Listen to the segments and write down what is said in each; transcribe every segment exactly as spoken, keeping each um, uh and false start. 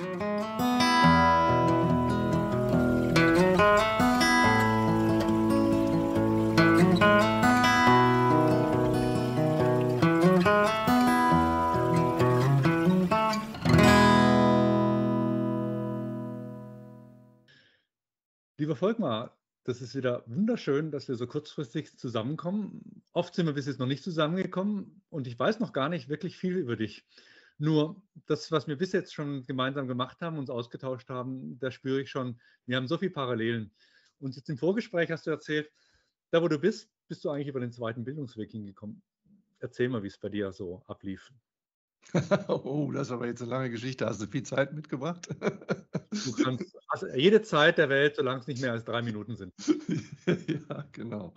Lieber Volkmar, das ist wieder wunderschön, dass wir so kurzfristig zusammenkommen. Oft sind wir bis jetzt noch nicht zusammengekommen und ich weiß noch gar nicht wirklich viel über dich. Nur das, was wir bis jetzt schon gemeinsam gemacht haben, uns ausgetauscht haben, da spüre ich schon, wir haben so viele Parallelen. Und jetzt im Vorgespräch hast du erzählt, da wo du bist, bist du eigentlich über den zweiten Bildungsweg hingekommen. Erzähl mal, wie es bei dir so ablief. Oh, das ist aber jetzt eine lange Geschichte. Hast du viel Zeit mitgebracht? Du kannst also jede Zeit der Welt, solange es nicht mehr als drei Minuten sind. Ja, genau.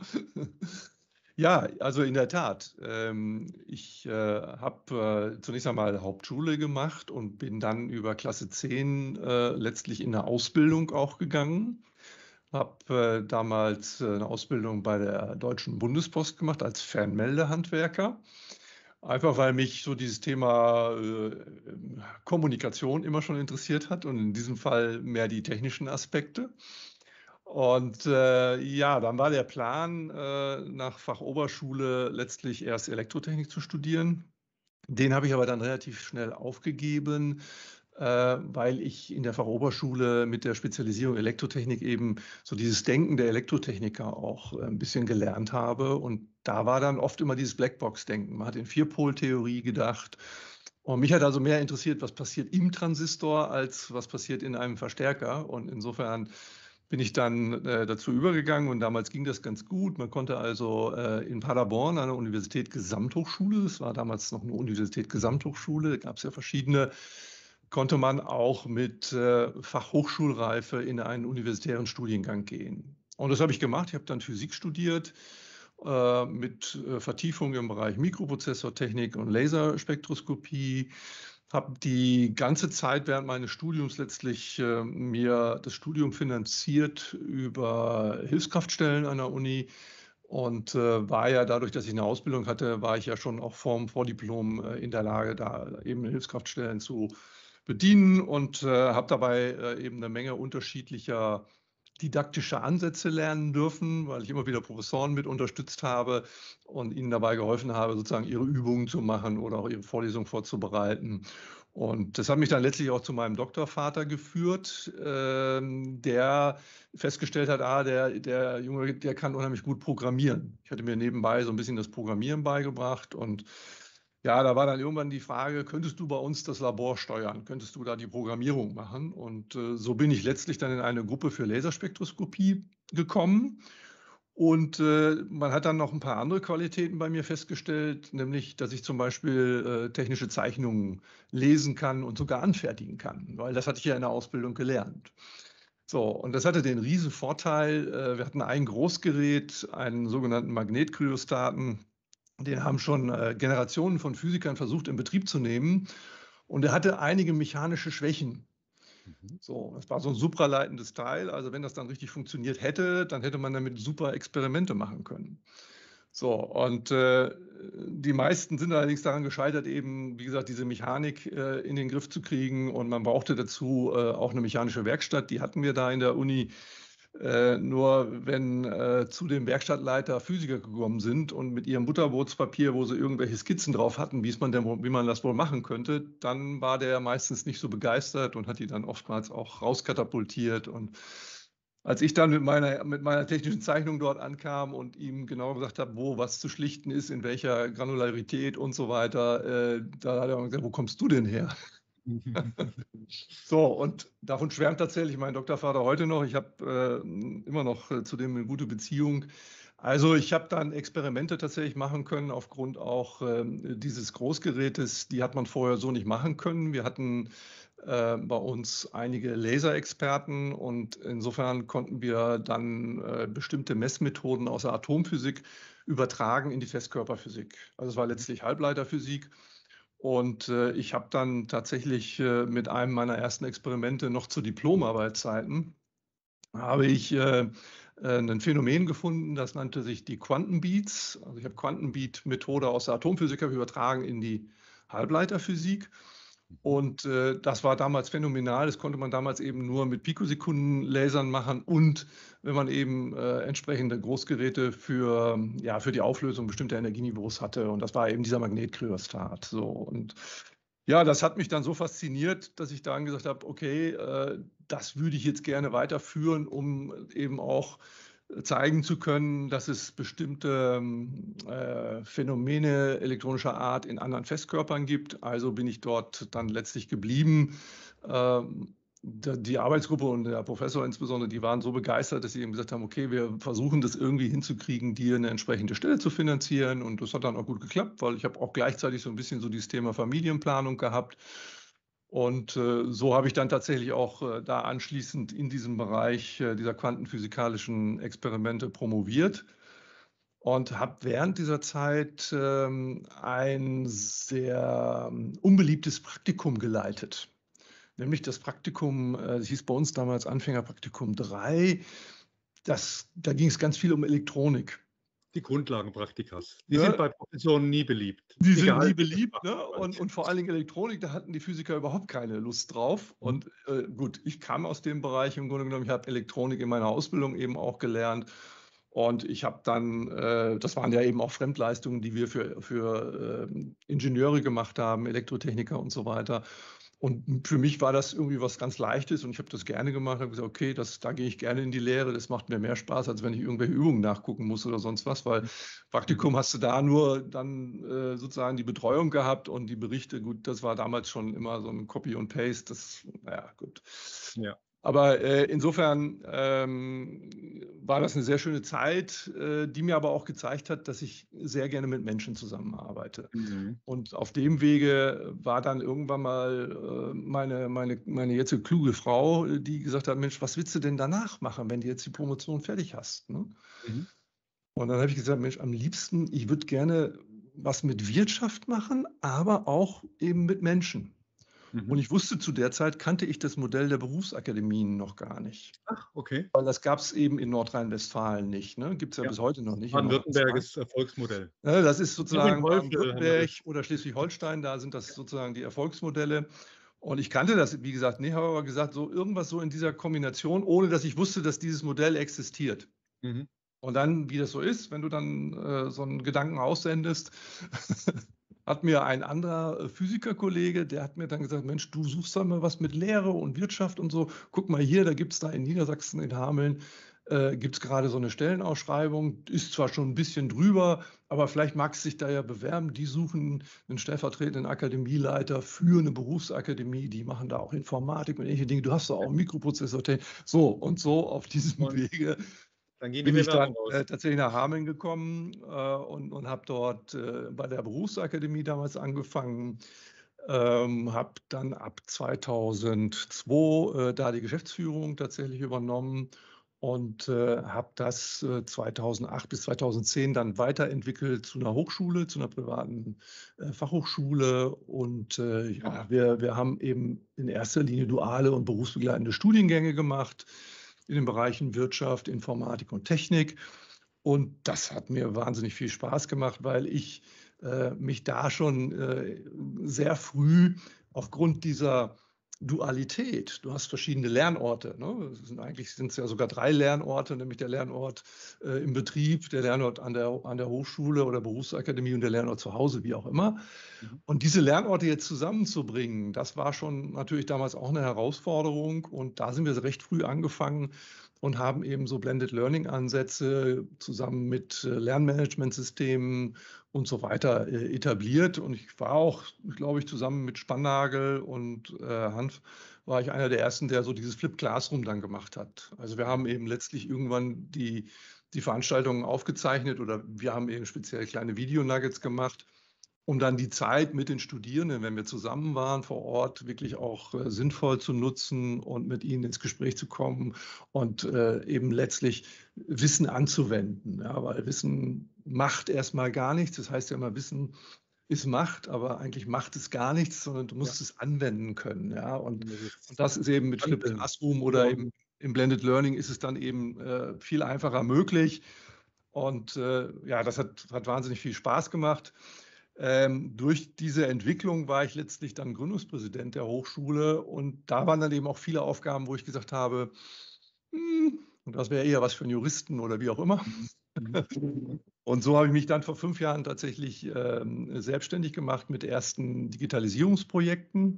Ja, also in der Tat. Ähm, ich äh, habe äh, zunächst einmal Hauptschule gemacht und bin dann über Klasse zehn äh, letztlich in eine Ausbildung auch gegangen. Habe äh, damals äh, eine Ausbildung bei der Deutschen Bundespost gemacht als Fernmeldehandwerker. Einfach weil mich so dieses Thema äh, ähm, Kommunikation immer schon interessiert hat und in diesem Fall mehr die technischen Aspekte. Und äh, ja, dann war der Plan, äh, nach Fachoberschule letztlich erst Elektrotechnik zu studieren. Den habe ich aber dann relativ schnell aufgegeben, äh, weil ich in der Fachoberschule mit der Spezialisierung Elektrotechnik eben so dieses Denken der Elektrotechniker auch äh, ein bisschen gelernt habe. Und da war dann oft immer dieses Blackbox-Denken. Man hat in Vierpol-Theorie gedacht. Und mich hat also mehr interessiert, was passiert im Transistor, als was passiert in einem Verstärker. Und insofern bin ich dann äh, dazu übergegangen und damals ging das ganz gut. Man konnte also äh, in Paderborn an der Universität Gesamthochschule, es war damals noch eine Universität Gesamthochschule, da gab es ja verschiedene, konnte man auch mit äh, Fachhochschulreife in einen universitären Studiengang gehen. Und das habe ich gemacht. Ich habe dann Physik studiert äh, mit äh, Vertiefung im Bereich Mikroprozessortechnik und Laserspektroskopie. Habe die ganze Zeit während meines Studiums letztlich äh, mir das Studium finanziert über Hilfskraftstellen an der Uni und äh, war ja dadurch, dass ich eine Ausbildung hatte, war ich ja schon auch vorm Vordiplom äh, in der Lage, da eben Hilfskraftstellen zu bedienen und äh, habe dabei äh, eben eine Menge unterschiedlicher didaktische Ansätze lernen dürfen, weil ich immer wieder Professoren mit unterstützt habe und ihnen dabei geholfen habe, sozusagen ihre Übungen zu machen oder auch ihre Vorlesungen vorzubereiten. Und das hat mich dann letztlich auch zu meinem Doktorvater geführt, ähm, der festgestellt hat, ah, der, der Junge, der kann unheimlich gut programmieren. Ich hatte mir nebenbei so ein bisschen das Programmieren beigebracht und ja, da war dann irgendwann die Frage, könntest du bei uns das Labor steuern? Könntest du da die Programmierung machen? Und äh, so bin ich letztlich dann in eine Gruppe für Laserspektroskopie gekommen. Und äh, man hat dann noch ein paar andere Qualitäten bei mir festgestellt, nämlich, dass ich zum Beispiel äh, technische Zeichnungen lesen kann und sogar anfertigen kann, weil das hatte ich ja in der Ausbildung gelernt. So, und das hatte den riesen Vorteil, äh, wir hatten ein Großgerät, einen sogenannten Magnetkryostaten, den haben schon äh, Generationen von Physikern versucht in Betrieb zu nehmen und er hatte einige mechanische Schwächen. Mhm. So, das war so ein supraleitendes Teil. Also wenn das dann richtig funktioniert hätte, dann hätte man damit super Experimente machen können. So, und äh, die meisten sind allerdings daran gescheitert, eben, wie gesagt, diese Mechanik äh, in den Griff zu kriegen. Und man brauchte dazu äh, auch eine mechanische Werkstatt. Die hatten wir da in der Uni. Äh, nur wenn äh, zu dem Werkstattleiter Physiker gekommen sind und mit ihrem Butterbrotspapier, wo sie irgendwelche Skizzen drauf hatten, wie man denn, wie man das wohl machen könnte, dann war der meistens nicht so begeistert und hat die dann oftmals auch rauskatapultiert. Und als ich dann mit meiner, mit meiner technischen Zeichnung dort ankam und ihm genau gesagt habe, wo was zu schlichten ist, in welcher Granularität und so weiter, äh, da hat er gesagt, wo kommst du denn her? So, und davon schwärmt tatsächlich mein Doktorvater heute noch. Ich habe äh, immer noch äh, zu dem eine gute Beziehung. Also ich habe dann Experimente tatsächlich machen können aufgrund auch ähm, dieses Großgerätes. Die hat man vorher so nicht machen können. Wir hatten äh, bei uns einige Laserexperten und insofern konnten wir dann äh, bestimmte Messmethoden aus der Atomphysik übertragen in die Festkörperphysik. Also es war letztlich Halbleiterphysik. Und äh, ich habe dann tatsächlich äh, mit einem meiner ersten Experimente noch zu Diplomarbeitszeiten, habe ich äh, äh, ein Phänomen gefunden, das nannte sich die Quantenbeats. Also ich habe Quantenbeat-Methode aus der Atomphysik übertragen in die Halbleiterphysik. Mhm. Und äh, das war damals phänomenal. Das konnte man damals eben nur mit Pikosekundenlasern machen und wenn man eben äh, entsprechende Großgeräte für, ja, für die Auflösung bestimmter Energieniveaus hatte. Und das war eben dieser Magnetkryostat. So. Und ja, das hat mich dann so fasziniert, dass ich dann gesagt habe, okay, äh, das würde ich jetzt gerne weiterführen, um eben auch zeigen zu können, dass es bestimmte ähm, äh, Phänomene elektronischer Art in anderen Festkörpern gibt. Also bin ich dort dann letztlich geblieben. Ähm, da- Die Arbeitsgruppe und der Professor insbesondere, die waren so begeistert, dass sie eben gesagt haben, okay, wir versuchen das irgendwie hinzukriegen, dir eine entsprechende Stelle zu finanzieren. Und das hat dann auch gut geklappt, weil ich habe auch gleichzeitig so ein bisschen so dieses Thema Familienplanung gehabt. Und äh, so habe ich dann tatsächlich auch äh, da anschließend in diesem Bereich äh, dieser quantenphysikalischen Experimente promoviert und habe während dieser Zeit ähm, ein sehr ähm, unbeliebtes Praktikum geleitet. Nämlich das Praktikum, äh, das hieß bei uns damals Anfängerpraktikum drei. Das, da ging es ganz viel um Elektronik. Die Grundlagenpraktikas. Die sind Ne? bei Professoren nie beliebt, Die sind egal nie welches beliebt, Fach ne? man Und, wählt. und vor allen Dingen Elektronik, da hatten die Physiker überhaupt keine Lust drauf. Mhm. Und äh, gut, ich kam aus dem Bereich im Grunde genommen, ich habe Elektronik in meiner Ausbildung eben auch gelernt. Und ich habe dann, äh, das waren ja eben auch Fremdleistungen, die wir für, für äh, Ingenieure gemacht haben, Elektrotechniker und so weiter. Und für mich war das irgendwie was ganz Leichtes und ich habe das gerne gemacht. Habe gesagt, okay, das, da gehe ich gerne in die Lehre. Das macht mir mehr Spaß, als wenn ich irgendwelche Übungen nachgucken muss oder sonst was, weil Mhm. Praktikum hast du da nur dann äh, sozusagen die Betreuung gehabt und die Berichte. Gut, das war damals schon immer so ein Copy und Paste. Das, naja, gut. Ja. Aber äh, insofern ähm, war das eine sehr schöne Zeit, äh, die mir aber auch gezeigt hat, dass ich sehr gerne mit Menschen zusammenarbeite. Mhm. Und auf dem Wege war dann irgendwann mal äh, meine, meine, meine jetzige kluge Frau, äh, die gesagt hat, Mensch, was willst du denn danach machen, wenn du jetzt die Promotion fertig hast? Ne? Mhm. Und dann habe ich gesagt, Mensch, am liebsten, ich würde gerne was mit Wirtschaft machen, aber auch eben mit Menschen. Und Mhm. ich wusste zu der Zeit, kannte ich das Modell der Berufsakademien noch gar nicht. Ach, okay. Weil das gab es eben in Nordrhein-Westfalen nicht. Ne? Gibt es ja Ja. bis heute noch nicht in Nordrhein-Westfalen. Baden-Württembergisches Erfolgsmodell. Ne, das ist Auch in sozusagen Wolfviertel haben wir Baden-Württemberg das. oder Schleswig-Holstein, da sind das sozusagen die Erfolgsmodelle. Und ich kannte das, wie gesagt, nicht, habe aber gesagt, so irgendwas so in dieser Kombination, ohne dass ich wusste, dass dieses Modell existiert. Mhm. Und dann, wie das so ist, wenn du dann äh, so einen Gedanken aussendest, hat mir ein anderer äh, Physikerkollege, der hat mir dann gesagt, Mensch, du suchst da mal was mit Lehre und Wirtschaft und so. Guck mal hier, da gibt es da in Niedersachsen, in Hameln, äh, gibt es gerade so eine Stellenausschreibung. Ist zwar schon ein bisschen drüber, aber vielleicht magst du dich da ja bewerben. Die suchen einen stellvertretenden Akademieleiter für eine Berufsakademie. Die machen da auch Informatik und ähnliche Dinge. Du hast da auch Mikroprozessor. So und so auf diesem Und Wege dann gehen die bin ich Bewerbungen dann raus. äh, tatsächlich nach Hameln gekommen äh, und, und habe dort äh, bei der Berufsakademie damals angefangen, ähm, habe dann ab zweitausendzwei äh, da die Geschäftsführung tatsächlich übernommen und äh, habe das äh, zweitausendacht bis zweitausendzehn dann weiterentwickelt zu einer Hochschule, zu einer privaten äh, Fachhochschule. Und äh, ja, wir, wir haben eben in erster Linie duale und berufsbegleitende Studiengänge gemacht in den Bereichen Wirtschaft, Informatik und Technik. Und das hat mir wahnsinnig viel Spaß gemacht, weil ich äh, mich da schon äh, sehr früh aufgrund dieser Dualität, du hast verschiedene Lernorte, ne? Es sind, eigentlich sind es ja sogar drei Lernorte, nämlich der Lernort äh, im Betrieb, der Lernort an der, an der Hochschule oder Berufsakademie und der Lernort zu Hause, wie auch immer. Mhm. Und diese Lernorte jetzt zusammenzubringen, das war schon natürlich damals auch eine Herausforderung. Und da sind wir recht früh angefangen und haben eben so Blended Learning Ansätze zusammen mit äh, Lernmanagementsystemen und so weiter äh, etabliert. Und ich war auch, glaube ich, zusammen mit Spannagel und äh, Hanf war ich einer der ersten, der so dieses Flip Classroom dann gemacht hat. Also wir haben eben letztlich irgendwann die, die Veranstaltungen aufgezeichnet oder wir haben eben speziell kleine Video-Nuggets gemacht, um dann die Zeit mit den Studierenden, wenn wir zusammen waren vor Ort, wirklich auch äh, sinnvoll zu nutzen und mit ihnen ins Gespräch zu kommen und äh, eben letztlich Wissen anzuwenden. Ja, weil Wissen macht erstmal gar nichts. Das heißt ja immer, Wissen ist Macht, aber eigentlich macht es gar nichts, sondern du Ja, musst es anwenden können. Ja, und, und das und ist das ist eben mit Flip Handeln. Classroom oder eben Und im Blended Learning ist es dann eben äh, viel einfacher möglich. Und äh, ja, das hat, hat wahnsinnig viel Spaß gemacht. Ähm, durch diese Entwicklung war ich letztlich dann Gründungspräsident der Hochschule und da waren dann eben auch viele Aufgaben, wo ich gesagt habe, hm, das wäre eher was für einen Juristen oder wie auch immer. Mhm. Mhm. Und so habe ich mich dann vor fünf Jahren tatsächlich ähm, selbstständig gemacht mit ersten Digitalisierungsprojekten.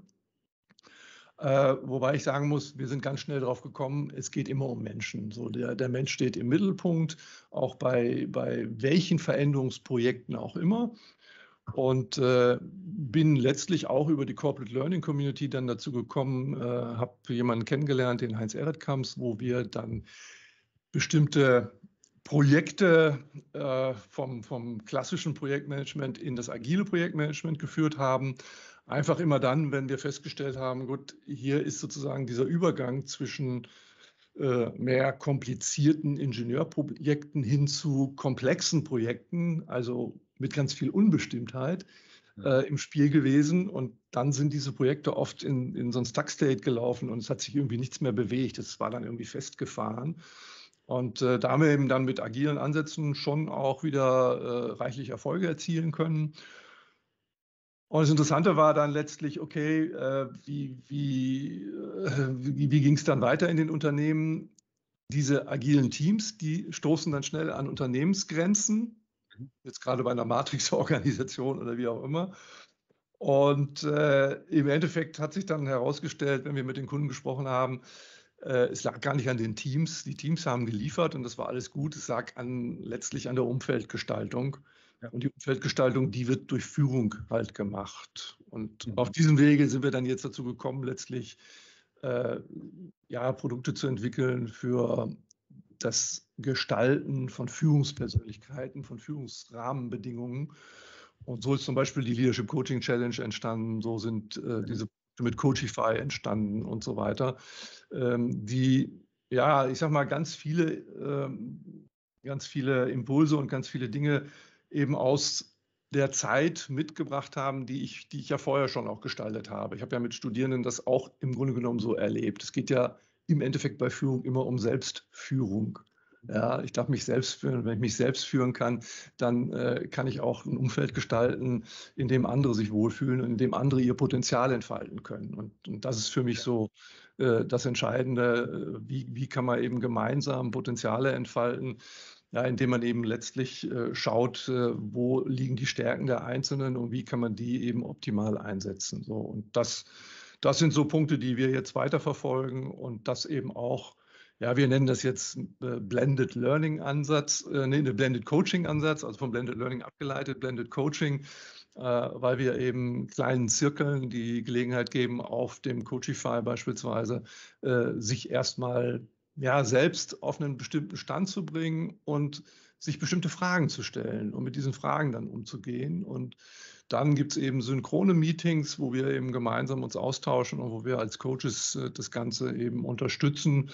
Äh, wobei ich sagen muss, wir sind ganz schnell drauf gekommen, es geht immer um Menschen. So der, der Mensch steht im Mittelpunkt, auch bei, bei welchen Veränderungsprojekten auch immer. Und äh, bin letztlich auch über die Corporate Learning Community dann dazu gekommen, äh, habe jemanden kennengelernt, den Heinz Eretkamps, wo wir dann bestimmte Projekte äh, vom, vom klassischen Projektmanagement in das agile Projektmanagement geführt haben. Einfach immer dann, wenn wir festgestellt haben, gut, hier ist sozusagen dieser Übergang zwischen äh, mehr komplizierten Ingenieurprojekten hin zu komplexen Projekten, also mit ganz viel Unbestimmtheit Ja. äh, im Spiel gewesen. Und dann sind diese Projekte oft in, in so ein Stuck-State gelaufen und es hat sich irgendwie nichts mehr bewegt. Es war dann irgendwie festgefahren. Und äh, da haben wir eben dann mit agilen Ansätzen schon auch wieder äh, reichlich Erfolge erzielen können. Und das Interessante war dann letztlich, okay, äh, wie, wie, äh, wie, wie ging es dann weiter in den Unternehmen? Diese agilen Teams, die stoßen dann schnell an Unternehmensgrenzen, Mhm. jetzt gerade bei einer Matrix-Organisation oder wie auch immer. Und äh, im Endeffekt hat sich dann herausgestellt, wenn wir mit den Kunden gesprochen haben, äh, es lag gar nicht an den Teams. Die Teams haben geliefert und das war alles gut. Es lag an, letztlich an der Umfeldgestaltung. Ja. Und die Umfeldgestaltung, die wird durch Führung halt gemacht. Und auf Mhm. diesem Wege sind wir dann jetzt dazu gekommen, letztlich äh, ja, Produkte zu entwickeln für das Gestalten von Führungspersönlichkeiten, von Führungsrahmenbedingungen. Und so ist zum Beispiel die Leadership Coaching Challenge entstanden, so sind äh, diese mit Coachify entstanden und so weiter, ähm, die, ja, ich sag mal, ganz viele, ähm, ganz viele Impulse und ganz viele Dinge eben aus der Zeit mitgebracht haben, die ich, die ich ja vorher schon auch gestaltet habe. Ich habe ja mit Studierenden das auch im Grunde genommen so erlebt. Es geht ja im Endeffekt bei Führung immer um Selbstführung. Ja, ich darf mich selbst führen. Wenn ich mich selbst führen kann, dann äh, kann ich auch ein Umfeld gestalten, in dem andere sich wohlfühlen und in dem andere ihr Potenzial entfalten können. Und, und das ist für mich so äh, das Entscheidende. Äh, wie, wie kann man eben gemeinsam Potenziale entfalten? Ja, indem man eben letztlich äh, schaut, äh, wo liegen die Stärken der Einzelnen und wie kann man die eben optimal einsetzen. So, und das, das sind so Punkte, die wir jetzt weiterverfolgen und das eben auch, ja, wir nennen das jetzt äh, Blended Learning Ansatz, äh, nee, eine Blended Coaching Ansatz, also vom Blended Learning abgeleitet, Blended Coaching, äh, weil wir eben kleinen Zirkeln die Gelegenheit geben, auf dem Coachify beispielsweise äh, sich erstmal ja, selbst auf einen bestimmten Stand zu bringen und sich bestimmte Fragen zu stellen und mit diesen Fragen dann umzugehen. Und dann gibt es eben synchrone Meetings, wo wir eben gemeinsam uns austauschen und wo wir als Coaches äh, das Ganze eben unterstützen.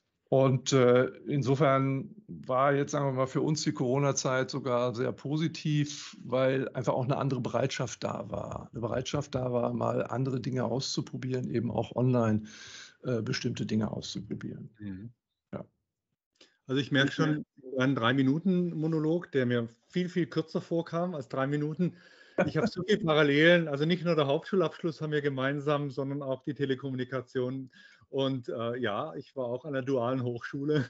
Und äh, insofern war jetzt, sagen wir mal, für uns die Corona-Zeit sogar sehr positiv, weil einfach auch eine andere Bereitschaft da war. Eine Bereitschaft da war, mal andere Dinge auszuprobieren, eben auch online äh, bestimmte Dinge auszuprobieren. Mhm. Ja. Also ich merke schon einen Drei-Minuten-Monolog, der mir viel, viel kürzer vorkam als drei Minuten. Ich habe so viele Parallelen, also nicht nur der Hauptschulabschluss haben wir gemeinsam, sondern auch die Telekommunikation. Und äh, ja, ich war auch an der dualen Hochschule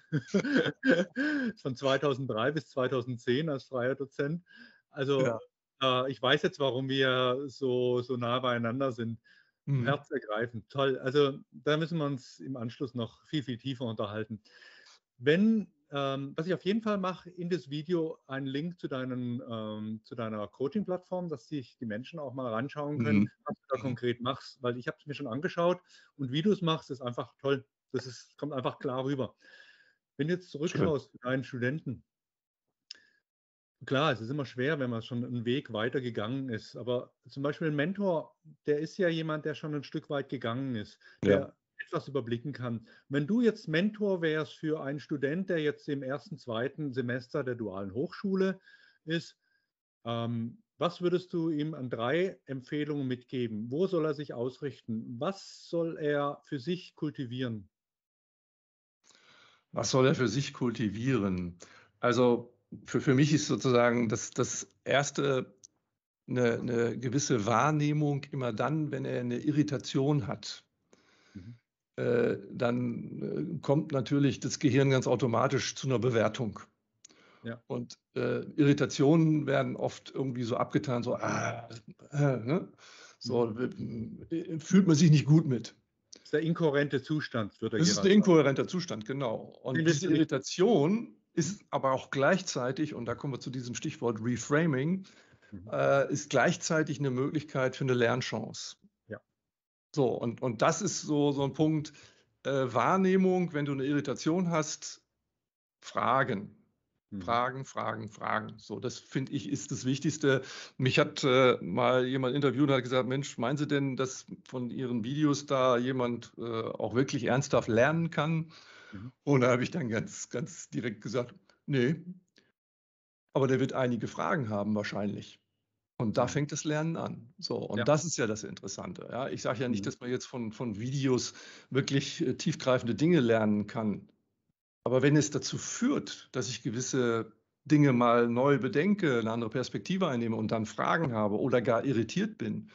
von zweitausenddrei bis zweitausendzehn als freier Dozent. Also Ja. äh, ich weiß jetzt, warum wir so, so nah beieinander sind. Mhm. Herzergreifend, toll. Also da müssen wir uns im Anschluss noch viel, viel tiefer unterhalten. Wenn, ähm, was ich auf jeden Fall mache, in das Video einen Link zu, deinen, ähm, zu deiner Coaching-Plattform, dass sich die Menschen auch mal reinschauen können, Mhm. was du da Mhm. konkret machst, weil ich habe es mir schon angeschaut und wie du es machst, ist einfach toll. Das ist, kommt einfach klar rüber. Wenn du jetzt Schön. zurückschaust zu deinen Studenten, klar, es ist immer schwer, wenn man schon einen Weg weiter gegangen ist. Aber zum Beispiel ein Mentor, der ist ja jemand, der schon ein Stück weit gegangen ist, Ja. der etwas überblicken kann. Wenn du jetzt Mentor wärst für einen Student, der jetzt im ersten, zweiten Semester der dualen Hochschule ist, ähm, was würdest du ihm an drei Empfehlungen mitgeben? Wo soll er sich ausrichten? Was soll er für sich kultivieren? Was soll er für sich kultivieren? Also für, für mich ist sozusagen das, das erste eine, eine gewisse Wahrnehmung immer dann, wenn er eine Irritation hat. Mhm. Äh, dann äh, kommt natürlich das Gehirn ganz automatisch zu einer Bewertung. Ja. Und äh, Irritationen werden oft irgendwie so abgetan, so, ah, äh, ne? So Mhm. äh, fühlt man sich nicht gut mit. Das ist der inkohärente Zustand, würde Das ist ein Gerhard sagen. inkohärenter Zustand, genau. Den Und willst diese du nicht. Irritation Mhm. ist aber auch gleichzeitig, und da kommen wir zu diesem Stichwort Reframing, Mhm. äh, ist gleichzeitig eine Möglichkeit für eine Lernchance. Ja. So, und, und das ist so, so ein Punkt, äh, Wahrnehmung, wenn du eine Irritation hast, Fragen. Mhm. Fragen, Fragen, Fragen. So, das finde ich ist das Wichtigste. Mich hat äh, mal jemand interviewt und hat gesagt, Mensch, meinen Sie denn, dass von Ihren Videos da jemand äh, auch wirklich ernsthaft lernen kann? Mhm. Und da habe ich dann ganz, ganz direkt gesagt, nee, aber der wird einige Fragen haben wahrscheinlich. Und da Mhm. fängt das Lernen an. So, und Ja. das ist ja das Interessante. Ja, ich sage ja nicht, Mhm. dass man jetzt von, von Videos wirklich äh, tiefgreifende Dinge lernen kann. Aber wenn es dazu führt, dass ich gewisse Dinge mal neu bedenke, eine andere Perspektive einnehme und dann Fragen habe oder gar irritiert bin,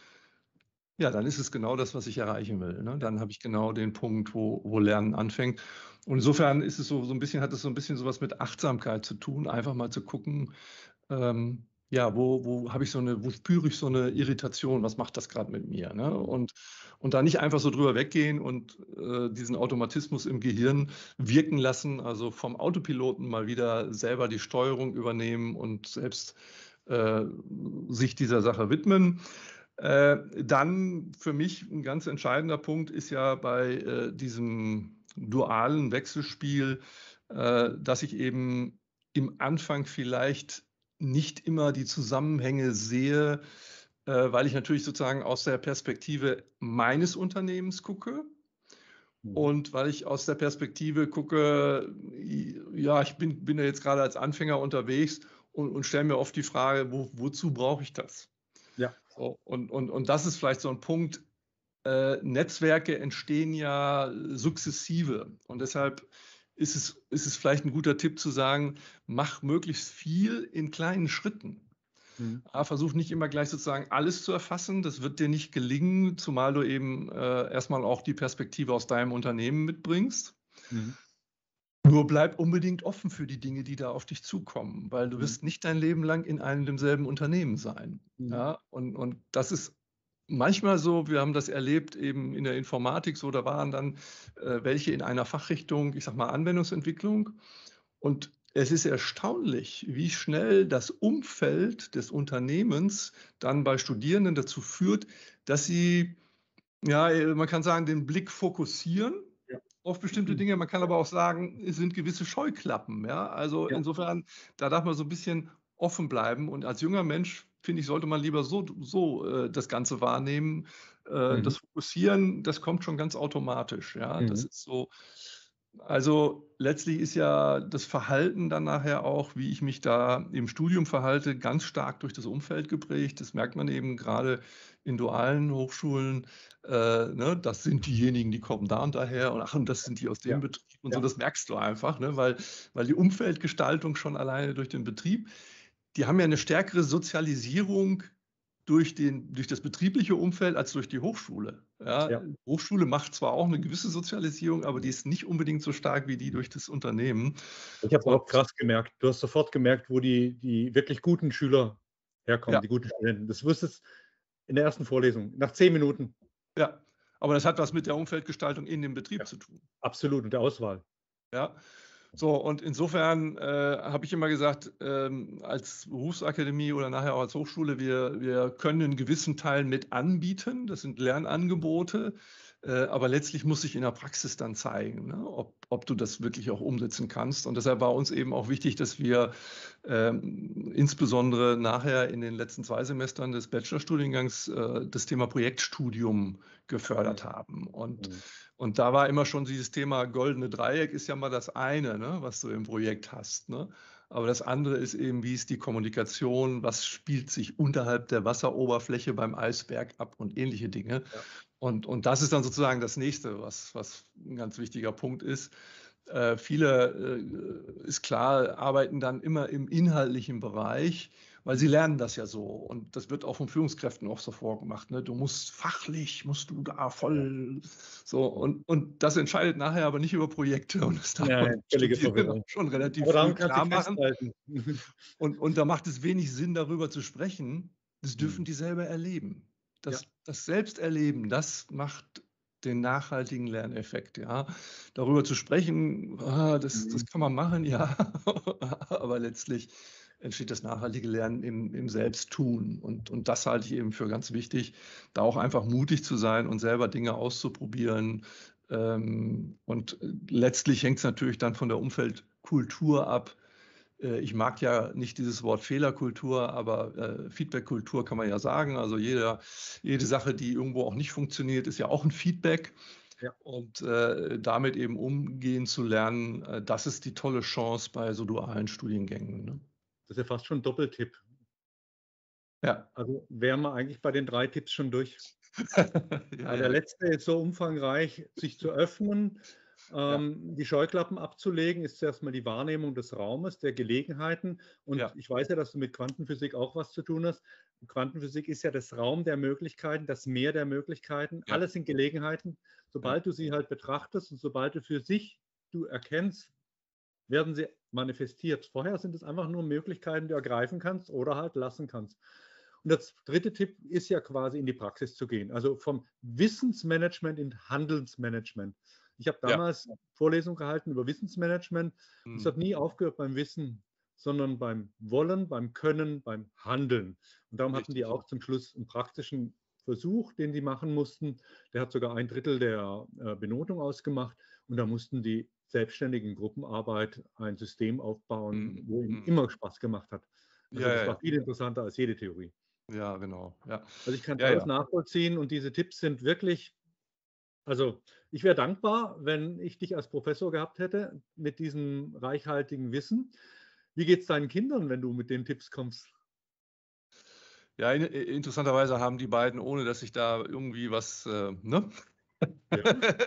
ja, dann ist es genau das, was ich erreichen will. Ne? Ja. Dann habe ich genau den Punkt, wo, wo Lernen anfängt. Und insofern ist es so, so ein bisschen, hat es so ein bisschen sowas mit Achtsamkeit zu tun, einfach mal zu gucken, ähm, ja, wo, wo habe ich so eine, wo spüre ich so eine Irritation, was macht das gerade mit mir? Ne? Mhm. Und, und da nicht einfach so drüber weggehen und äh, diesen Automatismus im Gehirn wirken lassen, also vom Autopiloten mal wieder selber die Steuerung übernehmen und selbst äh, sich dieser Sache widmen. Äh, dann für mich ein ganz entscheidender Punkt ist ja bei äh, diesem dualen Wechselspiel, äh, dass ich eben im Anfang vielleicht nicht immer die Zusammenhänge sehe, äh, weil ich natürlich sozusagen aus der Perspektive meines Unternehmens gucke Mhm. und weil ich aus der Perspektive gucke, ja, ich bin, bin ja jetzt gerade als Anfänger unterwegs und, und stelle mir oft die Frage, wo, wozu brauche ich das? Ja. So, und, und, und das ist vielleicht so ein Punkt, äh, Netzwerke entstehen ja sukzessive und deshalb ist es, ist es vielleicht ein guter Tipp zu sagen, mach möglichst viel in kleinen Schritten. Mhm. Ja, versuch nicht immer gleich sozusagen alles zu erfassen, das wird dir nicht gelingen, zumal du eben äh, erstmal auch die Perspektive aus deinem Unternehmen mitbringst. Mhm. Nur bleib unbedingt offen für die Dinge, die da auf dich zukommen, weil du Mhm. wirst nicht dein Leben lang in einem demselben Unternehmen sein. Mhm. Ja, und, und das ist manchmal so, wir haben das erlebt eben in der Informatik so, da waren dann äh, welche in einer Fachrichtung, ich sag mal Anwendungsentwicklung. Und es ist erstaunlich, wie schnell das Umfeld des Unternehmens dann bei Studierenden dazu führt, dass sie, ja, man kann sagen, den Blick fokussieren Ja. auf bestimmte Dinge. Man kann aber auch sagen, es sind gewisse Scheuklappen. Ja? Also Ja. insofern, da darf man so ein bisschen offen bleiben. Und als junger Mensch, finde ich, sollte man lieber so, so äh, das Ganze wahrnehmen. Äh, Mhm. das Fokussieren, das kommt schon ganz automatisch. Ja? Das Mhm. ist so. Also letztlich ist ja das Verhalten dann nachher auch, wie ich mich da im Studium verhalte, ganz stark durch das Umfeld geprägt. Das merkt man eben gerade in dualen Hochschulen. Äh, ne, das sind diejenigen, die kommen da und daher und ach, und das sind die aus dem Ja. Betrieb und so. Ja. Das merkst du einfach, ne, weil, weil die Umfeldgestaltung schon alleine durch den Betrieb, die haben ja eine stärkere Sozialisierung durch, den, durch das betriebliche Umfeld als durch die Hochschule. Ja, Ja. Hochschule macht zwar auch eine gewisse Sozialisierung, aber die ist nicht unbedingt so stark wie die durch das Unternehmen. Ich habe es Und auch krass gemerkt. Du hast sofort gemerkt, wo die, die wirklich guten Schüler herkommen, ja, die guten Studenten. Das wusstest in der ersten Vorlesung, nach zehn Minuten. ja, aber das hat was mit der Umfeldgestaltung in dem Betrieb Ja, zu tun. absolut. Und der Auswahl. Ja, so und insofern äh, habe ich immer gesagt, ähm, als Berufsakademie oder nachher auch als Hochschule, wir, wir können einen gewissen Teil mit anbieten, das sind Lernangebote, äh, aber letztlich muss sich in der Praxis dann zeigen, ne, ob, ob du das wirklich auch umsetzen kannst. Und deshalb war uns eben auch wichtig, dass wir ähm, insbesondere nachher in den letzten zwei Semestern des Bachelorstudiengangs äh, das Thema Projektstudium gefördert haben. Und Mhm. und da war immer schon dieses Thema goldene Dreieck ist ja mal das eine, ne, was du im Projekt hast. Ne? Aber das andere ist eben, wie ist die Kommunikation, was spielt sich unterhalb der Wasseroberfläche beim Eisberg ab und ähnliche Dinge. Ja. Und, und das ist dann sozusagen das nächste, was, was ein ganz wichtiger Punkt ist. Äh, viele, äh, ist klar, arbeiten dann immer im inhaltlichen Bereich weil sie lernen das ja so und das wird auch von Führungskräften auch so vorgemacht. Ne? Du musst fachlich, musst du da voll so und, und das entscheidet nachher aber nicht über Projekte und das darf man Nein, völlige Studierenden Verwirrung. schon relativ Aber früh daran kannst du klar dich machen. festhalten. Und, und da macht es wenig Sinn, darüber zu sprechen. Das dürfen Hm. die selber erleben. Ja, Das, das Selbsterleben, das macht den nachhaltigen Lerneffekt. Ja. Darüber zu sprechen, ah, das, das mhm. kann man machen, ja, aber letztlich entsteht das nachhaltige Lernen im, im Selbsttun. Und, und das halte ich eben für ganz wichtig, da auch einfach mutig zu sein und selber Dinge auszuprobieren. Ähm, und letztlich hängt es natürlich dann von der Umfeldkultur ab. Äh, Ich mag ja nicht dieses Wort Fehlerkultur, aber äh, Feedbackkultur kann man ja sagen. Also jeder, jede Sache, die irgendwo auch nicht funktioniert, ist ja auch ein Feedback. Ja, Und äh, damit eben umgehen zu lernen, äh, das ist die tolle Chance bei so dualen Studiengängen. Ne? das ist ja fast schon ein Doppeltipp. Ja. Also wären wir eigentlich bei den drei Tipps schon durch. Ja, Weil der ja, letzte ist so umfangreich, sich zu öffnen, ja, ähm, die Scheuklappen abzulegen, ist zuerst mal die Wahrnehmung des Raumes, der Gelegenheiten. Und ja, ich weiß ja, dass du mit Quantenphysik auch was zu tun hast. Quantenphysik ist ja das Raum der Möglichkeiten, das Meer der Möglichkeiten. ja, Alles sind Gelegenheiten. ja, Sobald du sie halt betrachtest und sobald du für sich du erkennst, werden sie manifestiert. Vorher sind es einfach nur Möglichkeiten, die du ergreifen kannst oder halt lassen kannst. Und der dritte Tipp ist ja quasi in die Praxis zu gehen. Also vom Wissensmanagement in Handelsmanagement. Ich habe ja. damals Vorlesungen gehalten über Wissensmanagement. Es Hm, hat nie aufgehört beim Wissen, sondern beim Wollen, beim Können, beim Handeln. Und darum hatten die richtig. auch zum Schluss einen praktischen Versuch, den die machen mussten. Der hat sogar ein Drittel der äh, Benotung ausgemacht. Und da mussten die selbstständigen Gruppenarbeit ein System aufbauen, Hm, wo ihnen hm. immer Spaß gemacht hat. Also Ja, ja, das war ja. viel interessanter als jede Theorie. Ja, genau. Ja, Also ich kann es ja, alles ja. nachvollziehen und diese Tipps sind wirklich, also ich wäre dankbar, wenn ich dich als Professor gehabt hätte mit diesem reichhaltigen Wissen. Wie geht es deinen Kindern, wenn du mit den Tipps kommst? Ja, in, interessanterweise haben die beiden, ohne dass ich da irgendwie was, äh, ne? Ja.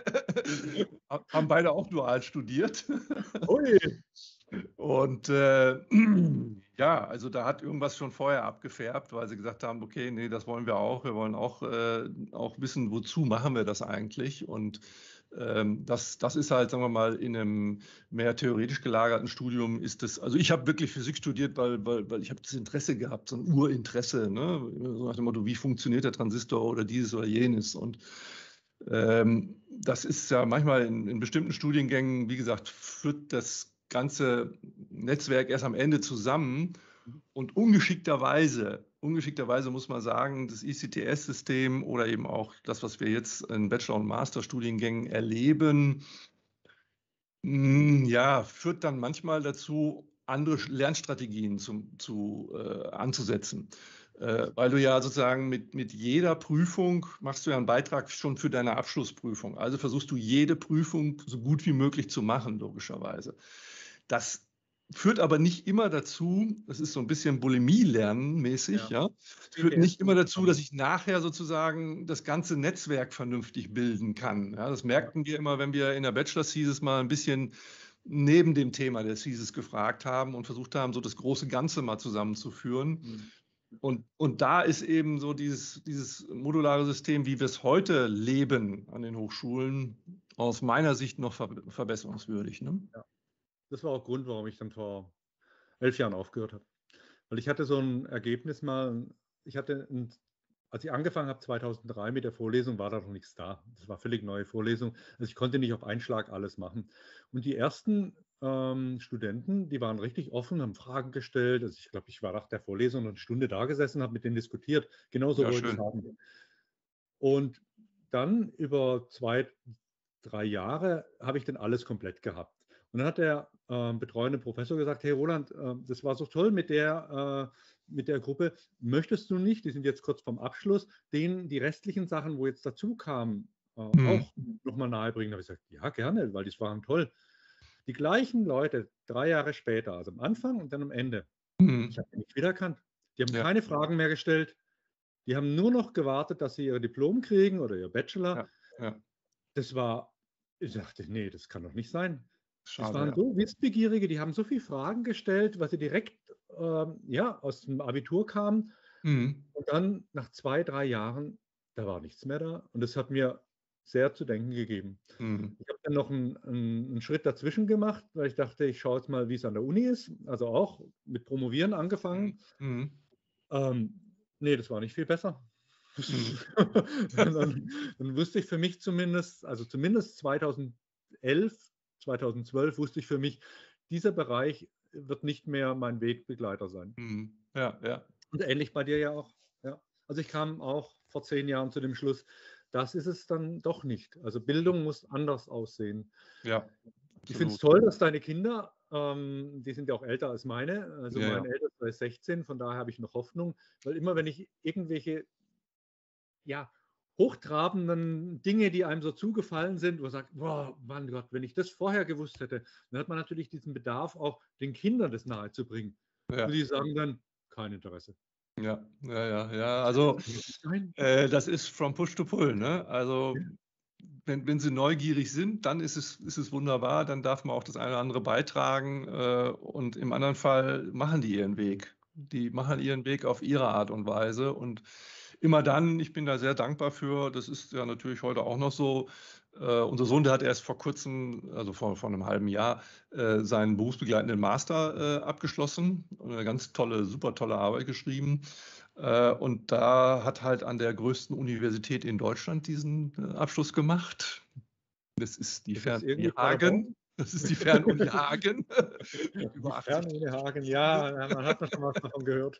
Haben beide auch dual studiert. Ui. Und äh, ja, also da hat irgendwas schon vorher abgefärbt, weil sie gesagt haben, okay, nee, das wollen wir auch. Wir wollen auch, äh, auch wissen, wozu machen wir das eigentlich. Und ähm, das, das ist halt, sagen wir mal, in einem mehr theoretisch gelagerten Studium ist das, also ich habe wirklich Physik studiert, weil, weil, weil ich habe das Interesse gehabt, so ein Urinteresse, ne? So nach dem Motto, wie funktioniert der Transistor oder dieses oder jenes. Und ähm, das ist ja manchmal in, in bestimmten Studiengängen, wie gesagt, führt das ganze Netzwerk erst am Ende zusammen und ungeschickterweise, ungeschickterweise muss man sagen, das I C T S-System oder eben auch das, was wir jetzt in Bachelor- und Masterstudiengängen erleben, mh, ja, führt dann manchmal dazu, andere Lernstrategien zum, zu, äh, anzusetzen. Äh, weil du ja sozusagen mit, mit jeder Prüfung machst du ja einen Beitrag schon für deine Abschlussprüfung. Also versuchst du jede Prüfung so gut wie möglich zu machen, logischerweise. Das führt aber nicht immer dazu, das ist so ein bisschen Bulimie-Lernen mäßig, Ja, ja, führt nicht B T S. immer dazu, dass ich nachher sozusagen das ganze Netzwerk vernünftig bilden kann. Ja, das Ja. merkten wir immer, wenn wir in der Bachelor-Thesis mal ein bisschen neben dem Thema der Thesis gefragt haben und versucht haben, so das große Ganze mal zusammenzuführen. Mhm. Und, und da ist eben so dieses, dieses modulare System, wie wir es heute leben an den Hochschulen, aus meiner Sicht noch ver verbesserungswürdig. Ne? Ja. Das war auch Grund, warum ich dann vor elf Jahren aufgehört habe. Weil ich hatte so ein Ergebnis mal, ich hatte, ein, als ich angefangen habe zweitausenddrei mit der Vorlesung, war da noch nichts da. Das war völlig neue Vorlesung. Also ich konnte nicht auf einen Schlag alles machen. Und die ersten ähm, Studenten, die waren richtig offen, haben Fragen gestellt. Also ich glaube, ich war nach der Vorlesung eine Stunde da gesessen, habe mit denen diskutiert. Genauso Ja, wollte ich es schön. haben. Und dann über zwei, drei Jahre habe ich dann alles komplett gehabt. Und dann hat der äh, betreuende Professor gesagt, hey Roland, äh, das war so toll mit der, äh, mit der Gruppe. Möchtest du nicht, die sind jetzt kurz vorm Abschluss, denen die restlichen Sachen, wo jetzt dazu kamen, äh, Mhm. auch nochmal nahebringen? Da habe ich gesagt, ja, gerne, weil die waren toll. Die gleichen Leute, drei Jahre später, also am Anfang und dann am Ende, ich Mhm. habe die nicht wiedererkannt. Die haben Ja, keine Fragen mehr gestellt. Die haben nur noch gewartet, dass sie ihr Diplom kriegen oder ihr Bachelor. ja, ja. Das war, ich dachte, nee, das kann doch nicht sein. Das Schade, waren ja. so Wissbegierige, die haben so viele Fragen gestellt, was sie direkt ähm, ja, aus dem Abitur kam Mhm. und dann nach zwei, drei Jahren, da war nichts mehr da und das hat mir sehr zu denken gegeben. Mhm. Ich habe dann noch 'n 'n 'n Schritt dazwischen gemacht, weil ich dachte, ich schaue jetzt mal, wie's an der Uni ist, also auch mit Promovieren Mhm. angefangen. Mhm. Ähm, ne, das war nicht viel besser. Mhm. Dann dann wusste ich für mich zumindest also zumindest zweitausendelf, zweitausendzwölf wusste ich für mich, dieser Bereich wird nicht mehr mein Wegbegleiter sein. Mhm. Ja, ja. Und ähnlich bei dir ja auch, ja. Also, ich kam auch vor zehn Jahren zu dem Schluss, das ist es dann doch nicht. Also, Mhm. Bildung muss anders aussehen. Ja, Ich finde es absolut. toll, dass deine Kinder, ähm, die sind ja auch älter als meine, also Ja, mein ja. Ältester ist sechzehn, von daher habe ich noch Hoffnung, weil immer wenn ich irgendwelche ja, hochtrabenden Dinge, die einem so zugefallen sind, wo man sagt: „Boah, mein Gott, wenn ich das vorher gewusst hätte“, dann hat man natürlich diesen Bedarf, auch den Kindern das nahezubringen. Und Ja. die sagen dann: „Kein Interesse.“ Ja, ja, ja, ja. Das Also, kann doch nicht sein. äh, das ist from push to pull, ne? Also, Ja, wenn wenn sie neugierig sind, dann ist es ist es wunderbar, dann darf man auch das eine oder andere beitragen, äh, und im anderen Fall machen die ihren Weg. Die machen ihren Weg auf ihre Art und Weise und immer dann ich bin da sehr dankbar für, das ist ja natürlich heute auch noch so, äh, unser Sohn, der hat erst vor Kurzem, also vor vor 'nem halben Jahr, äh, seinen berufsbegleitenden Master, äh, abgeschlossen und 'ne ganz tolle super tolle Arbeit geschrieben. Äh, und da hat halt an der größten Universität in Deutschland diesen, äh, Abschluss gemacht. Das ist die das ist Fernuni irgendwie Paderborn? Hagen. Das ist die Fernuni Hagen mit Die über Fernuni achtzigtausend Hagen, Studierenden. ja, ja, man hat da schon was davon gehört.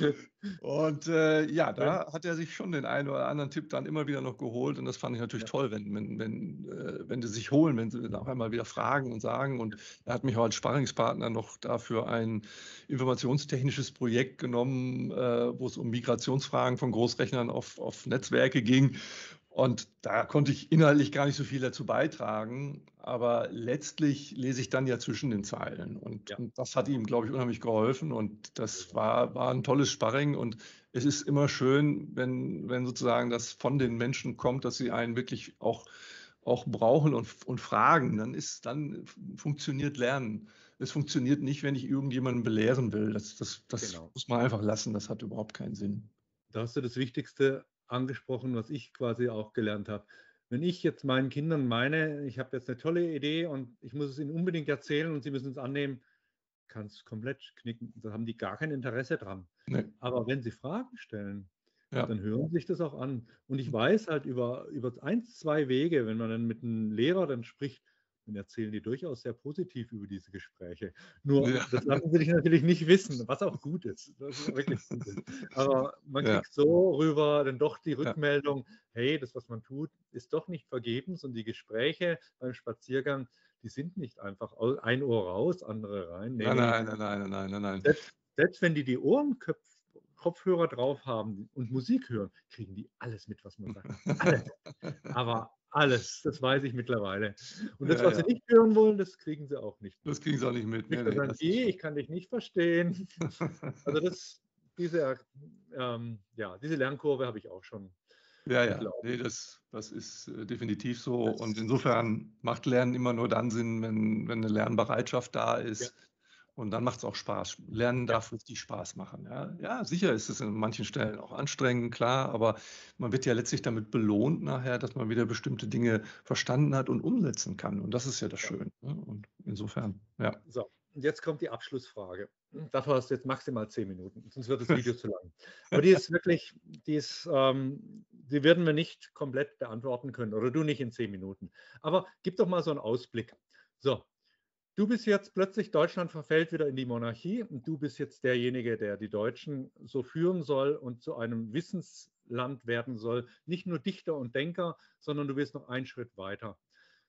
Und, äh, ja, Schön. da hat er sich schon den einen oder anderen Tipp dann immer wieder noch geholt und das fand ich natürlich Ja, toll, wenn wenn wenn äh, wenn die sich holen, wenn sie dann auch einmal wieder fragen und sagen und er hat mich auch als Sparringspartner noch dafür ein informationstechnisches Projekt genommen, äh, wo es um Migrationsfragen von Großrechnern auf auf Netzwerke ging. Und da konnte ich inhaltlich gar nicht so viel dazu beitragen, aber letztlich lese ich dann ja zwischen den Zeilen und ja, und das hat ihm, glaube ich, unheimlich geholfen und das mega. war war 'n tolles Sparring und es ist immer schön, wenn wenn sozusagen das von den Menschen kommt, dass sie einen wirklich auch auch brauchen und f und fragen, dann ist dann f funktioniert Lernen. Es funktioniert nicht, wenn ich irgendjemanden belehren will. Das das das Genau. muss man einfach lassen. Das hat überhaupt keinen Sinn. Da hast du das Wichtigste angesprochen, was ich quasi auch gelernt habe. Wenn ich jetzt meinen Kindern meine, ich habe jetzt eine tolle Idee und ich muss es ihnen unbedingt erzählen und sie müssen es annehmen, kann's komplett knicken. Da haben die gar kein Interesse dran. Ne, Aber wenn sie Fragen stellen, ja. dann hören sie sich das auch an. Und ich weiß halt über über eins, zwei Wege, wenn man dann mit 'nem Lehrer dann spricht, dann erzählen die durchaus sehr positiv über diese Gespräche. Nur Ja. das lassen sie dich natürlich nicht wissen, was auch gut ist, was wirklich gut ist. Aber man Ja, kriegt so rüber dann doch die ja. Rückmeldung: „Hey, das, was man tut, ist doch nicht vergebens.“ Und die Gespräche beim Spaziergang, die sind nicht einfach au ein Ohr raus, andere rein. Ne, Nein, ne. nein, nein, nein, nein, nein, nein. Selbst selbst wenn die die Ohrenköpf Kopfhörer drauf haben und Musik hören, kriegen die alles mit, was man sagt. Alles, aber alles, das weiß ich mittlerweile. Und das, Ja, was sie ja. nicht hören wollen, das kriegen sie auch nicht mit. Das kriegen sie auch nicht mit. Ne, Nicht, dass ne, sagen: das ist „Geh, schon ich kann dich nicht verstehen.“ Also, das diese, ähm, ja, diese Lernkurve habe ich auch schon Ja, ja. durchlaufen. Ne, das das ist, äh, definitiv so und Das insofern macht Lernen immer nur dann Sinn, wenn wenn 'ne Lernbereitschaft da ja, ist und dann macht's auch Spaß. Lernen ja, darf richtig Spaß machen, ja. Ja, sicher ist es an manchen Stellen auch anstrengend, klar, aber man wird ja letztlich damit belohnt nachher, dass man wieder bestimmte Dinge verstanden hat und umsetzen kann und das ist ja das ja. Schöne, ne? Und insofern, ja. So, und jetzt kommt die Abschlussfrage. Hm, dafür hast du jetzt maximal zehn Minuten, sonst wird das Video zu lang. Aber die ist wirklich die ist, ähm die werden wir nicht komplett beantworten können oder du nicht in zehn Minuten. Aber gib doch mal so 'n Ausblick. So, du bist jetzt plötzlich Deutschland verfällt wieder in die Monarchie und du bist jetzt derjenige, der die Deutschen so führen soll und zu einem Wissensland werden soll. Nicht nur Dichter und Denker, sondern du willst noch einen Schritt weiter.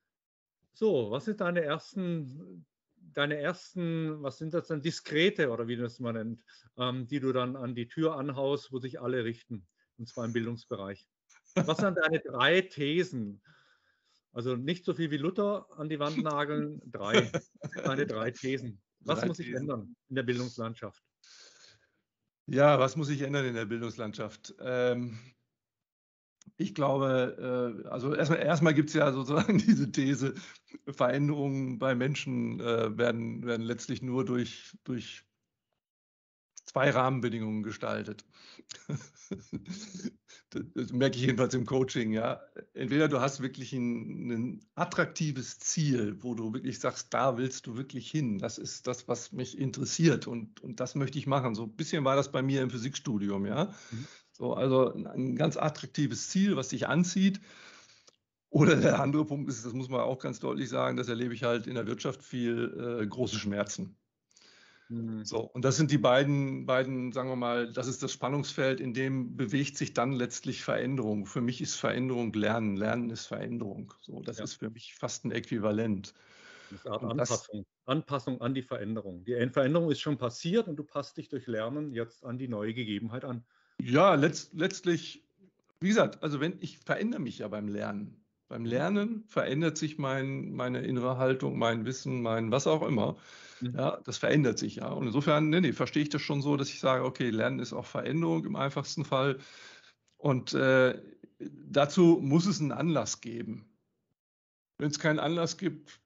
So, was sind deine ersten deine ersten was sind das dann, Diskrete oder wie man das mal nennt, ähm, die du dann an die Tür anhaust, wo sich alle richten, und zwar im Bildungsbereich? Was sind deine drei Thesen? Also, nicht so viel wie Luther an die Wand nageln, drei. Was sind deine drei Thesen? Was drei muss sich Thesen. ändern in der Bildungslandschaft? Ja, was muss sich ändern in der Bildungslandschaft? Ähm, ich glaube, äh, also erstmal erstmal gibt's ja sozusagen diese These, Veränderungen bei Menschen, äh, werden werden letztlich nur durch durch zwei Rahmenbedingungen gestaltet. Das, das merke ich jedenfalls im Coaching, ja. Entweder du hast wirklich ein, ein attraktives Ziel, wo du wirklich sagst, da willst du wirklich hin. Das ist das, was mich interessiert und, und das möchte ich machen. So ein bisschen war das bei mir im Physikstudium, ja. Mhm. So, also ein, ein ganz attraktives Ziel, was dich anzieht. Oder der andere Punkt ist, das muss man auch ganz deutlich sagen, das erlebe ich halt in der Wirtschaft viel, äh, große Schmerzen. Mhm. So, und das sind die beiden, beiden, sagen wir mal, das ist das Spannungsfeld, in dem bewegt sich dann letztlich Veränderung. Für mich ist Veränderung Lernen, Lernen ist Veränderung. So, das Ja, ist für mich fast ein Äquivalent. das ist eine Art Und das, Anpassung. Anpassung an die Veränderung. Die Veränderung ist schon passiert und du passt dich durch Lernen jetzt an die neue Gegebenheit an. ja, letzt, letztlich, wie gesagt, also wenn ich verändere mich ja beim Lernen. Beim Mhm. Lernen verändert sich mein, meine innere Haltung, mein Wissen, mein was auch immer. Mhm. Ja, das verändert sich ja. Und insofern, nee, nee, verstehe ich das schon so, dass ich sage, okay, Lernen ist auch Veränderung im einfachsten Fall. Und äh, dazu muss es einen Anlass geben. Wenn es keinen Anlass gibt,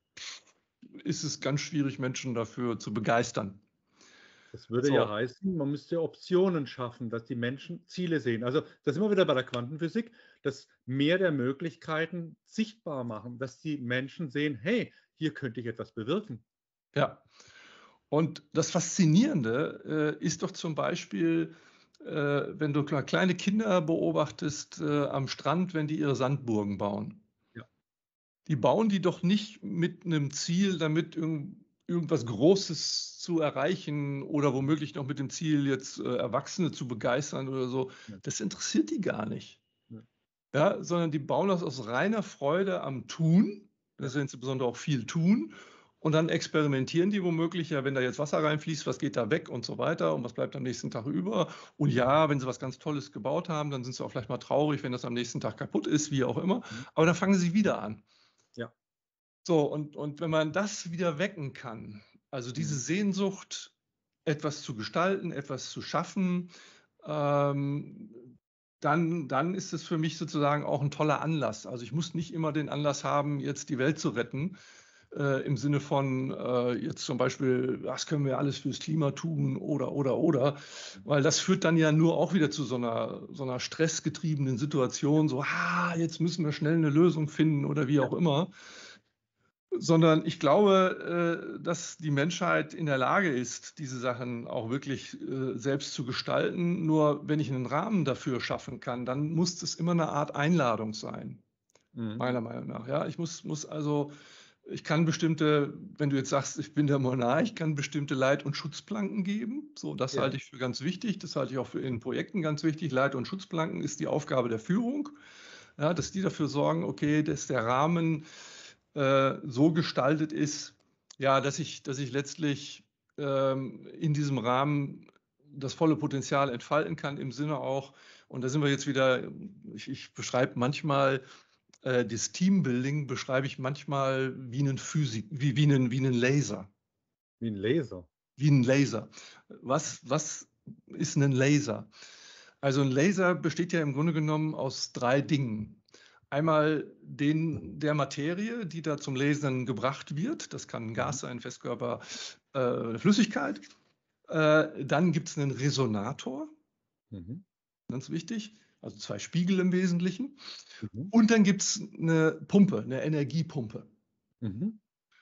ist es ganz schwierig, Menschen dafür zu begeistern. Das würde ja So, heißen, man müsste Optionen schaffen, dass die Menschen Ziele sehen. Also da sind wir wieder bei der Quantenphysik, das Mehr der Möglichkeiten sichtbar machen, dass die Menschen sehen, hey, hier könnte ich etwas bewirken. ja. Und das Faszinierende äh, ist doch zum Beispiel, äh, wenn du kle- kleine Kinder beobachtest äh, am Strand, wenn die ihre Sandburgen bauen. Ja. Die bauen die doch nicht mit einem Ziel, damit irgend, irgendwas Großes zu erreichen oder womöglich noch mit dem Ziel, jetzt äh, Erwachsene zu begeistern oder so. Ja. Das interessiert die gar nicht. Ja. Ja, sondern die bauen das aus reiner Freude am Tun. Das Ja. ist insbesondere auch viel tun. Und dann experimentieren die womöglich, ja, wenn da jetzt Wasser reinfließt, was geht da weg und so weiter und was bleibt am nächsten Tag über. Und ja, wenn sie was ganz Tolles gebaut haben, dann sind sie auch vielleicht mal traurig, wenn das am nächsten Tag kaputt ist, wie auch immer. Mhm. Aber dann fangen sie wieder an. Ja. So, und, und wenn man das wieder wecken kann, also diese Mhm. Sehnsucht, etwas zu gestalten, etwas zu schaffen, ähm, dann, dann ist es für mich sozusagen auch ein toller Anlass. Also ich muss nicht immer den Anlass haben, jetzt die Welt zu retten, äh, im Sinne von äh, jetzt zum Beispiel, was können wir alles fürs Klima tun oder, oder, oder, weil das führt dann ja nur auch wieder zu so einer, so einer stressgetriebenen Situation, so, ah, jetzt müssen wir schnell eine Lösung finden oder wie Ja. auch immer. Sondern ich glaube, äh, dass die Menschheit in der Lage ist, diese Sachen auch wirklich äh, selbst zu gestalten. Nur wenn ich einen Rahmen dafür schaffen kann, dann muss es immer eine Art Einladung sein, Mhm. meiner Meinung nach. Ja, ich muss, muss also, ich kann bestimmte, wenn du jetzt sagst, ich bin der Monarch, ich kann bestimmte Leit- und Schutzplanken geben. So, das Ja. halte ich für ganz wichtig. Das halte ich auch für in Projekten ganz wichtig. Leit- und Schutzplanken ist die Aufgabe der Führung. Ja, dass die dafür sorgen, okay, dass der Rahmen äh, so gestaltet ist, ja, dass ich, dass ich letztlich ähm, in diesem Rahmen das volle Potenzial entfalten kann, im Sinne auch, und da sind wir jetzt wieder, ich, ich beschreibe manchmal, äh, das Teambuilding beschreibe ich manchmal wie einen Physik, wie, wie, einen, wie einen Laser. Wie ein Laser. Wie ein Laser. Was, was ist ein Laser? Also ein Laser besteht ja im Grunde genommen aus drei Dingen. Einmal den, der Materie, die da zum Lasern gebracht wird. Das kann ein Mhm. Gas sein, Festkörper, äh, Flüssigkeit. Äh, dann gibt es einen Resonator, Mhm. ganz wichtig, also zwei Spiegel im Wesentlichen. Mhm. Und dann gibt es eine Pumpe, eine Energiepumpe. Mhm.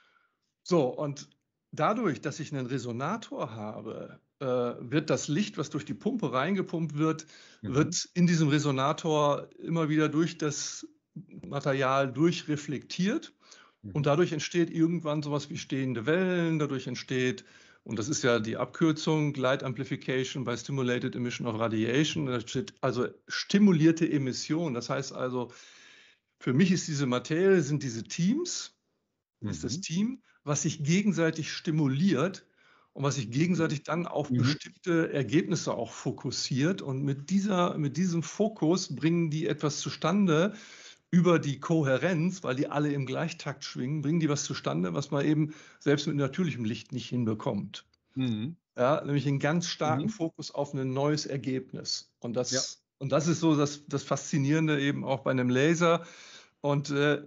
So, und dadurch, dass ich einen Resonator habe, äh, wird das Licht, was durch die Pumpe reingepumpt wird, Mhm. wird in diesem Resonator immer wieder durch das Material durchreflektiert. Und Mhm. dadurch entsteht irgendwann sowas wie stehende Wellen, dadurch entsteht, und das ist ja die Abkürzung, Light Amplification by Stimulated Emission of Radiation, da steht also stimulierte Emission. Das heißt also, für mich ist diese Materie, sind diese Teams, ist das Mhm. Team, was sich gegenseitig stimuliert und was sich gegenseitig dann auf Mhm. bestimmte Ergebnisse auch fokussiert. Und mit dieser, mit diesem Fokus bringen die etwas zustande über die Kohärenz, weil die alle im Gleichtakt schwingen, bringen die was zustande, was man eben selbst mit natürlichem Licht nicht hinbekommt. Mhm. Ja, nämlich einen ganz starken Mhm. Fokus auf ein neues Ergebnis. Und Ja. das, und das ist so das, das Faszinierende eben auch bei einem Laser. Und äh,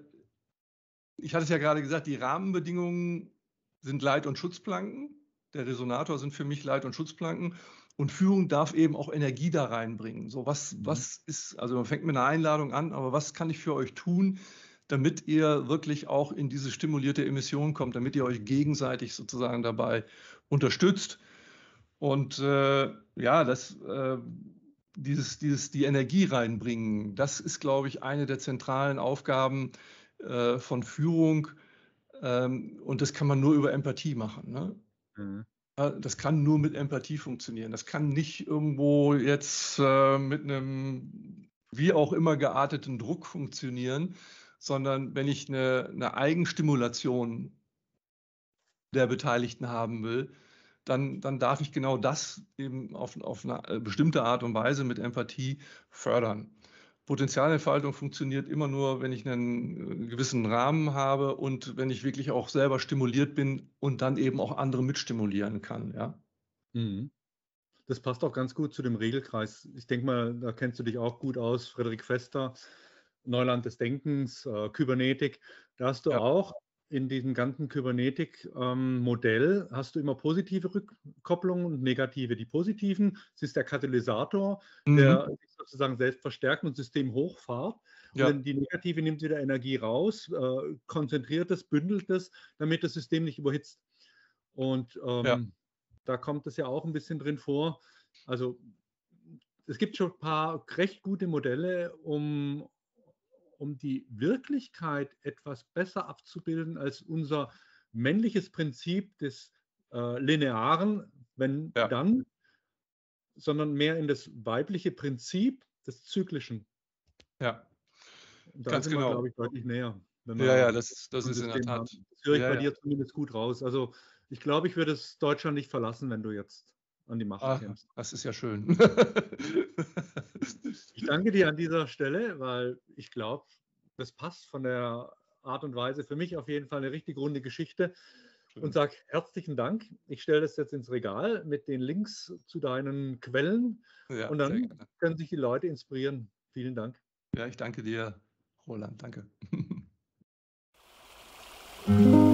ich hatte es ja gerade gesagt, die Rahmenbedingungen sind Leit- und Schutzplanken. Der Resonator sind für mich Leit- und Schutzplanken. Und Führung darf eben auch Energie da reinbringen. So, was, Mhm. was ist, also man fängt mit einer Einladung an, aber was kann ich für euch tun, damit ihr wirklich auch in diese stimulierte Emission kommt, damit ihr euch gegenseitig sozusagen dabei unterstützt. Und äh, ja, das, äh, dieses, dieses, die Energie reinbringen, das ist, glaube ich, eine der zentralen Aufgaben äh, von Führung. Ähm, und das kann man nur über Empathie machen. Ne? Mhm. Äh, Das kann nur mit Empathie funktionieren. Das kann nicht irgendwo jetzt äh, mit einem wie auch immer gearteten Druck funktionieren, sondern wenn ich eine, eine Eigenstimulation der Beteiligten haben will, dann, dann darf ich genau das eben auf, auf eine äh, bestimmte Art und Weise mit Empathie fördern. Potenzialentfaltung funktioniert immer nur, wenn ich einen äh, gewissen Rahmen habe und wenn ich wirklich auch selber stimuliert bin und dann eben auch andere mitstimulieren kann. Ja. Mhm. Das passt auch ganz gut zu dem Regelkreis. Ich denke mal, da kennst du dich auch gut aus, Frederik Vester, Neuland des Denkens, äh, Kybernetik. Da hast du Ja. auch in diesem ganzen Kybernetik-Modell hast du immer positive Rückkopplungen und negative. Die positiven, es ist der Katalysator, der Mhm. sich sozusagen selbst verstärkt und das System hochfahrt. Und Ja. dann die negative nimmt wieder Energie raus, äh, konzentriert es, bündelt es, damit das System nicht überhitzt. Und Ja. ähm, da kommt es ja auch ein bisschen drin vor. Also es gibt schon ein paar recht gute Modelle, um, um die Wirklichkeit etwas besser abzubilden als unser männliches Prinzip des äh, Linearen, wenn Ja. dann, sondern mehr in das weibliche Prinzip des Zyklischen. Ja. Und da Ganz sind wir, genau. glaube ich, deutlich näher, wenn Ja, ja, wir das, das so ein ist in der System Tat. haben. Das höre ich Ja, bei ja. dir zumindest gut raus. Also ich glaube, ich würde es Deutschland nicht verlassen, wenn du jetzt an die Macht Ah, kämst. das ist ja schön. Ich danke dir an dieser Stelle, weil ich glaube, das passt von der Art und Weise für mich auf jeden Fall eine richtig runde Geschichte und Schön. sage herzlichen Dank. Ich stelle das jetzt ins Regal mit den Links zu deinen Quellen Ja, und sehr dann gerne. können sich die Leute inspirieren. Vielen Dank. Ja, ich danke dir, Roland. Danke.